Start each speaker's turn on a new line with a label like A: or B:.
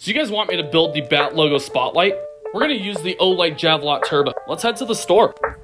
A: So you guys want me to build the Bat logo spotlight? We're gonna use the Olight Javelot Turbo. Let's head to the store.